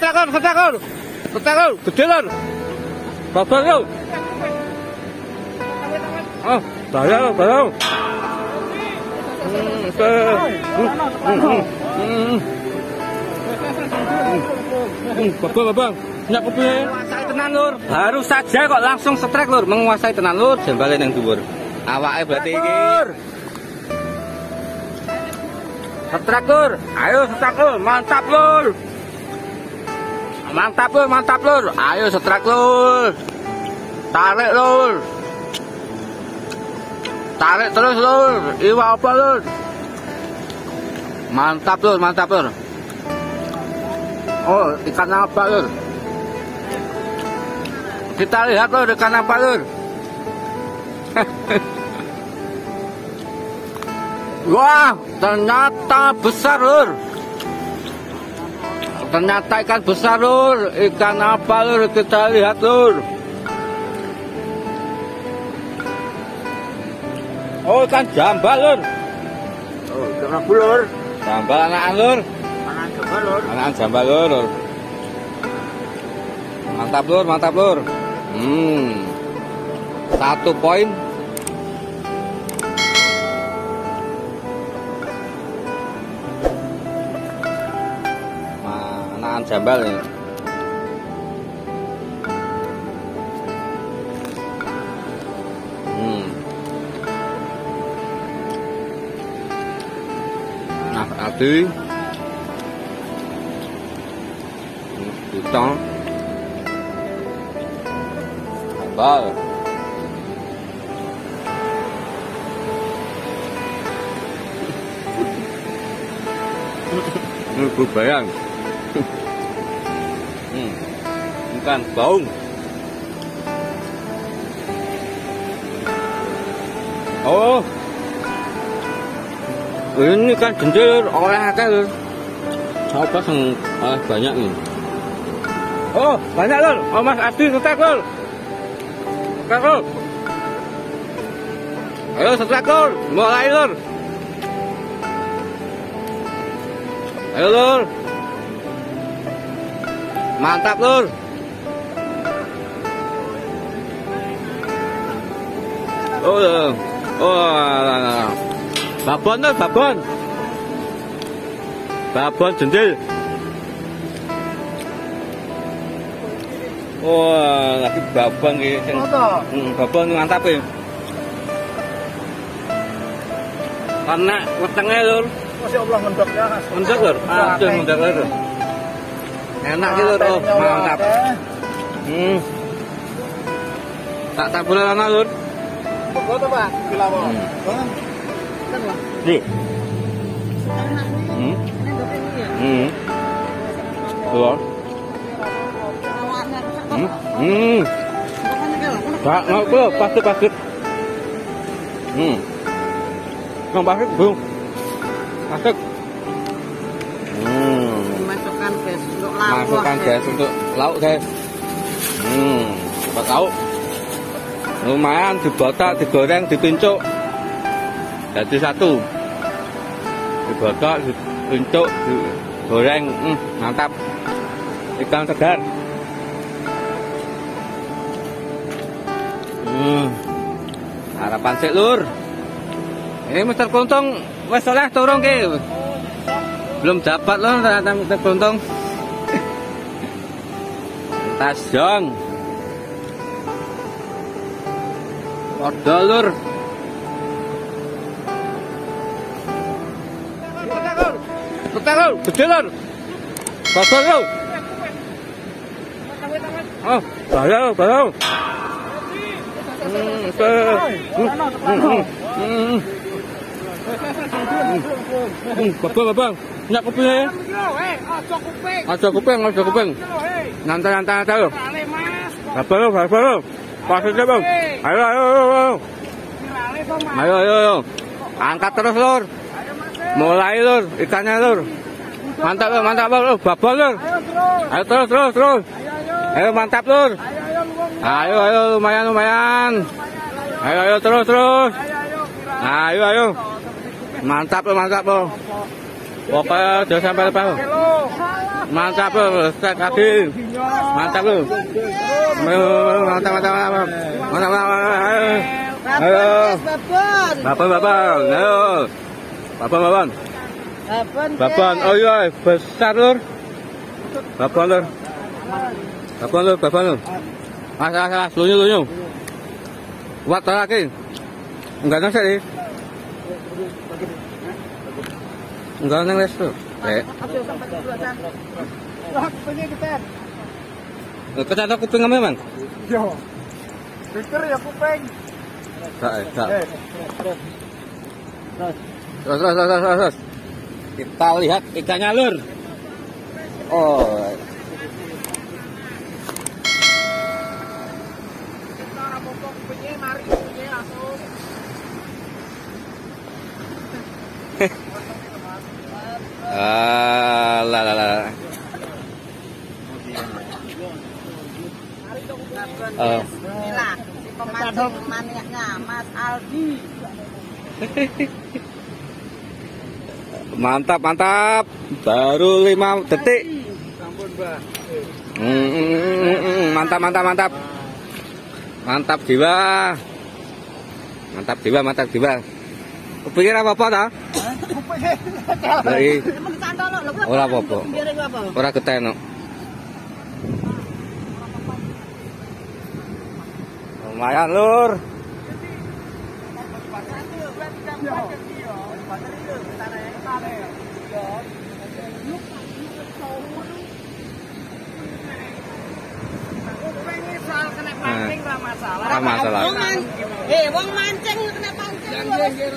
setakor. Gede lur. Babon lur. Oh, bahaya. Babon. Nyak kepiye? Menguasai tenan lur. Baru saja kok langsung setrek lur, menguasai tenan lur, jembale nang dhuwur. Awake berarti iki. Setrek lur. Ayo setrek lur, mantap lur. Mantap lur. Ayo setrek lur. Tarik lur. Tarik terus lur. Iwak apa lur? Mantap lur. Oh, ikan apa lur? Kita lihat lur, ikan apa lur? Wah, ternyata besar lur. Ternyata ikan besar lur. Ikan apa lur? Kita lihat lur. Oh, ikan jambal lur. Oh, ikan apa lur? Jambal anakan lur. Anakan jambal lur. Mantap lur. 1 poin. Anakan jambal ini. Nah, ati. Utang. Jambal. Ini berbayang. Ikan baung. Oh, ini kan jendel oleh akeh lur. Apa sing banyak nih? Oh, banyak lur. Oh, Mas Adi setek lur. Ayo setrek lur, mulai lur. Ayo lur. Mantap lur. Babon lur, babon jendil. Wah, lagi babon iki sing. Babon mantap iki. Karena wetenge lur. Masya Allah mendok ya. Mendok lur. Aduh mendok lur. Enak iki lur, oh, mantap. Tak tabur ana lur. Foto Pak, dilawon. Nih. Telur. Pak, ngopo pasir. Pasir, Bung. Pasir. Masukkan gas untuk lauk guys. Buat lauk. Lumayan dibotak, digoreng, dipincuk. Jadi 1. Dibotak, dipincuk, digoreng. Mantap. Ikan segar. Harapan sik lur. Ini Mister Kuntung wis oleh turun ki. Belum dapat lur ternyata Mister Kuntung. Tas jong. Padha lur. Tetel, gede lur. Babon lur. Oh, bahaya. Babon. Nyak kepiye? Aja kuping. Nyantai lur. Babon lur. Pasirnya Bang. Ayo. Angkat terus lur. Mulai lur, ikannya lur. Mantap lur. Babon lur. Ayo terus. Ayo mantap lur. Ayo lumayan. Ayo terus. Ayo. Mantap lur. Oke, jangan sampai lupa. Mantap lur, stek lagi. Mantap lur. Mantap, mantap, mantap. Mantap, mantap. Ayo. Babon, babon. Ayo. Babon, babon. Babon, oh iya, besar lur. Babon lur. Babon lur, babon lur. Mas, lunyu. Kuat lagi. Enggak nang sih. Enggak nang les tuh. Kita kuping apa, Man? Yo. Pikir ya kuping. Tak. Terus. Kita lihat ikannya lur. Oh. Lah. Inilah si pemancing maniaknya Mas Aldi. Mantap. Baru 5 detik. Sampun, Mbak. Mantap. Mantap jiwa. Kupikir apa ta? Kupikir. Ora apa-apa. Ora keteno. Lumayan lur. Masalah. Wong mancing kena pancing.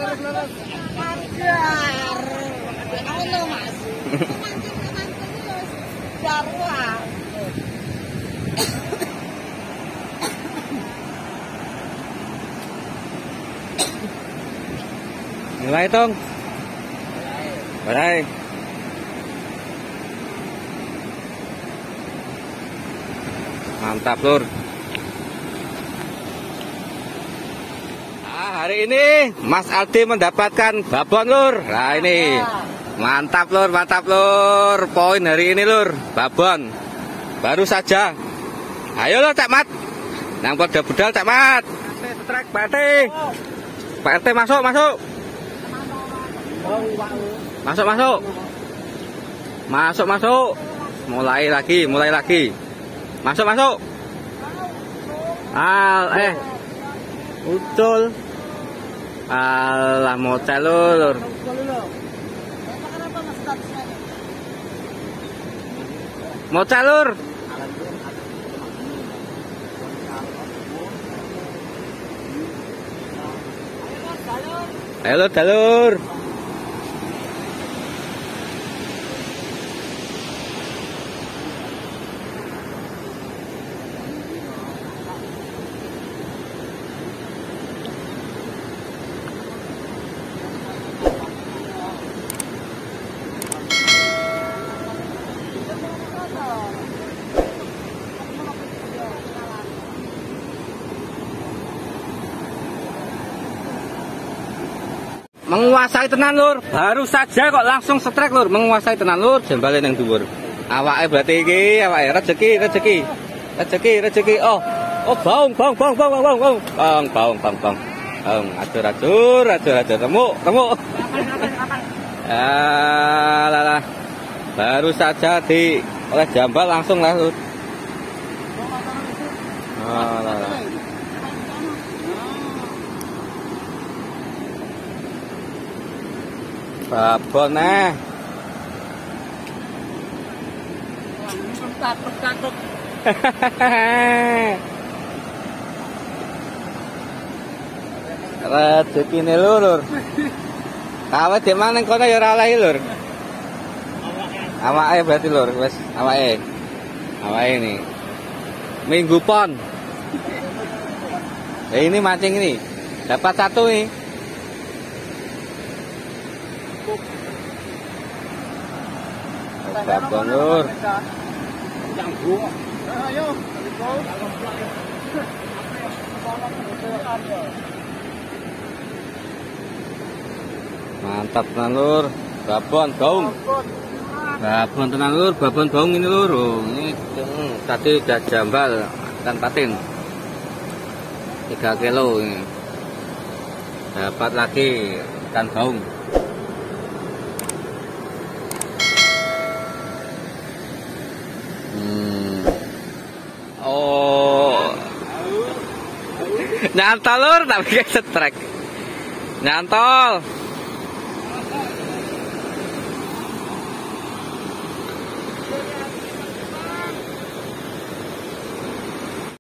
Pajar. Ono Mas. Mancing terus. Jarwa. Mulai tong. Mulai. Mantap lur. Hari ini Mas Aldi mendapatkan babon lur. Nah ini mantap lur. Poin hari ini lur, babon. Baru saja. Ayo lur Cak Mat. Nang pada budal Cak Mat. Trek Pak RT masuk. Masuk. Mulai lagi. Masuk. Ucul. Alah mocel lur. Mocel lur. Ayo dalur. Menguasai tenan lur, baru saja kok langsung setrek lur, menguasai tenan lur, jembale nang dhuwur. Awake berarti iki, awake rezeki. Oh, baung. Acur, temu. Lah. Baru saja di oleh jambal langsung lah lur. Lah. Babon Takut. Rezekine lur. Kawet di mana kono ya ora oleh lur. Awake berarti lur, wis awake. Awake ini. Minggu pon. Ini mancing ini. Dapat satu nih. Babon lur. Mantap lur. babon baung. Babon tenang lur, babon baung ini lur. Oh, ini tadi udah jambal ikan patin 3 kilo ini. Dapat lagi ikan baung. Oh, nyantol lur tapi kayak setrek. Nyantol.